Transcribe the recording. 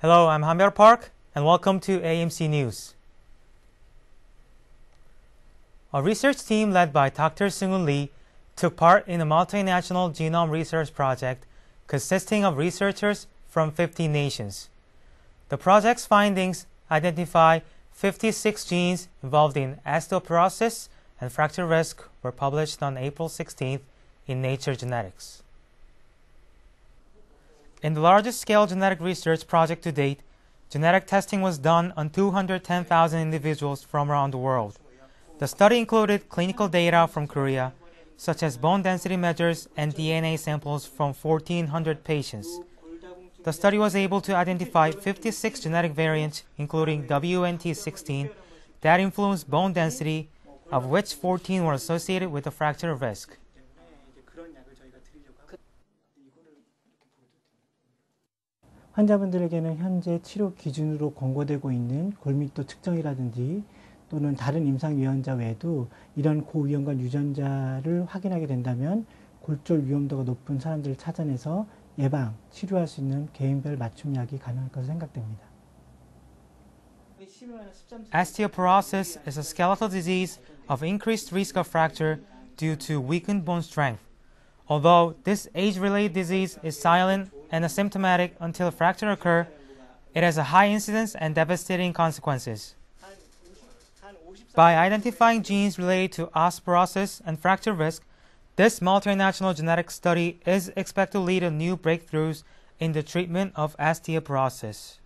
Hello, I'm Hanbyul Park, and welcome to AMC News. A research team led by Dr. Seung-Hoon Lee took part in a multinational genome research project consisting of researchers from 50 nations. The project's findings identify 56 genes involved in osteoporosis and fracture risk were published on April 16th in Nature Genetics. In the largest scale genetic research project to date, genetic testing was done on 210,000 individuals from around the world. The study included clinical data from Korea, such as bone density measures and DNA samples from 1,400 patients. The study was able to identify 56 genetic variants, including WNT16, that influence bone density, of which 14 were associated with a fracture risk. 환자분들에게는 현재 치료 기준으로 권고되고 있는 골밀도 측정이라든지 또는 다른 임상 유전자 외에도 이런 고위험군 유전자를 확인하게 된다면 골절 위험도가 높은 사람들을 찾아내서 예방, 치료할 수 있는 개인별 맞춤약이 가능할 것으로 생각됩니다. Osteoporosis is a skeletal disease of increased risk of fracture due to weakened bone strength. Although this age-related disease is silent and asymptomatic until a fracture occurs, it has a high incidence and devastating consequences. By identifying genes related to osteoporosis and fracture risk, this multinational genetic study is expected to lead to new breakthroughs in the treatment of osteoporosis.